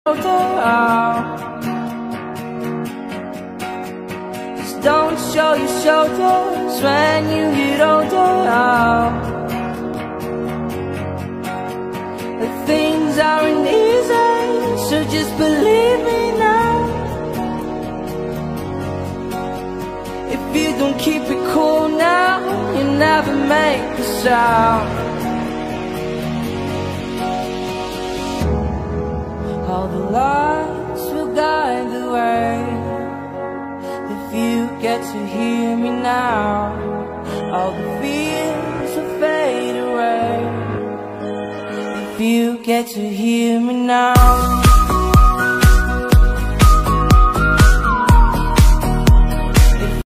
Just don't show your shoulders when you get older. The things aren't easy, so just believe me now. If you don't keep it cool now, you never make a sound. All the lights will guide the way. If you get to hear me now, all the fears will fade away. If you get to hear me now.